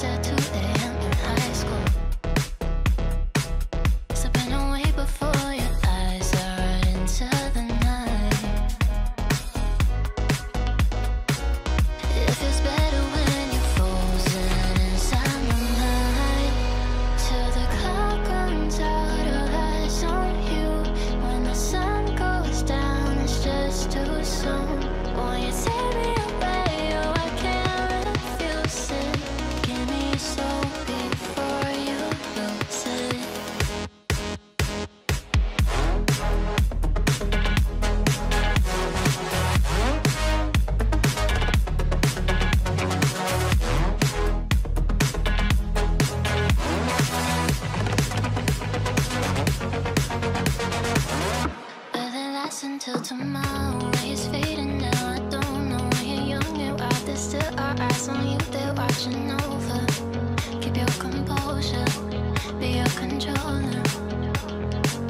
at 2 a.m. in high school. Slipping away before your eyes are right into the night. It feels better when you're frozen inside my mind. Till the clock runs out of eyes on you. When the sun goes down, it's just too soon. Won't you take me away? Oh, I can't refuse it. Give me your soul before you lose it. Will it last until tomorrow? It's fading now, I don't know. When you're young, you're out there, still our eyes on you, they're watching over. Keep your composure, be your controller.